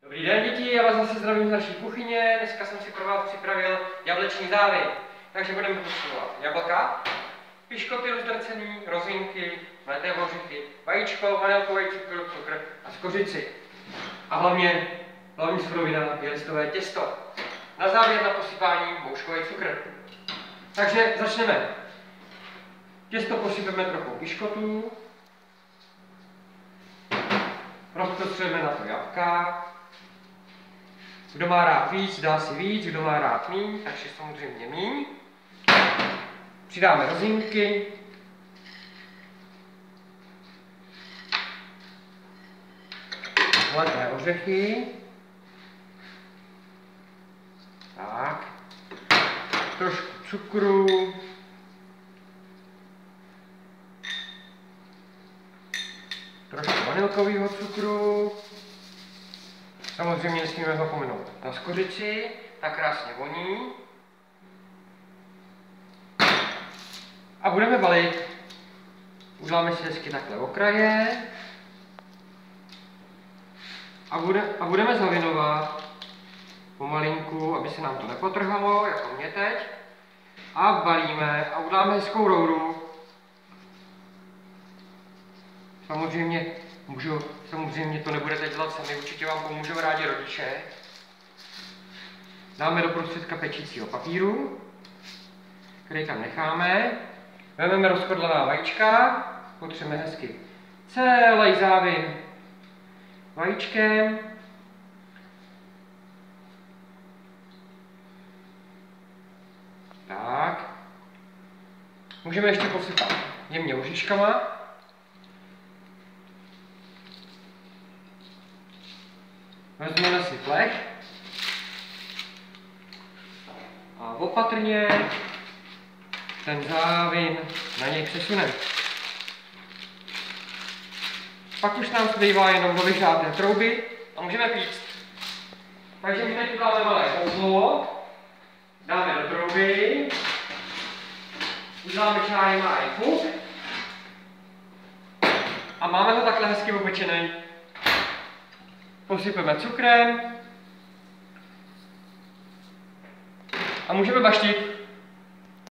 Dobrý den děti, já vás zase zdravím z naší kuchyně. Dneska jsem si pro vás připravil jablečný závin. Takže budeme potřebovat jablka, piškoty rozdrcený, rozinky, mleté ořechy, vajíčko, vanilkový cukr a skořici. A hlavní surovina je listové těsto. Na závěr na posypání bouškový cukr. Takže začneme. Těsto posypeme trochu piškotů, rozprostřeme na to jabka. Kdo má rád víc, dá si víc, kdo má rád míň, takže samozřejmě míň. Přidáme rozinky. Mleté ořechy. Tak. Trošku cukru. Trošku vanilkového cukru. Samozřejmě nesmíme ho pominout na skořici, tak krásně voní. A budeme balit. Uděláme si hezky takhle okraje. A budeme zavinovat pomalinku, aby se nám to nepotrhalo, jako mě teď. A balíme a uděláme hezkou rouru. Samozřejmě to nebudete dělat sami, určitě vám pomůžou rádi rodiče. Dáme do prostředka pečícího papíru, který tam necháme. Vezmeme rozchodlaná vajíčka, potřebujeme hezky celý závin vajíčkem. Tak. Můžeme ještě posypat jemně oříškama. Vezmeme si plech a opatrně ten závin na něj přesuneme. Pak už nám zbývá jenom do vyžáté trouby a můžeme pít. Takže my teď uděláme malé kouzlo, dáme do trouby, uděláme čáry malý fuk a máme ho takhle hezky opečený. Posypeme cukrem a můžeme baštit.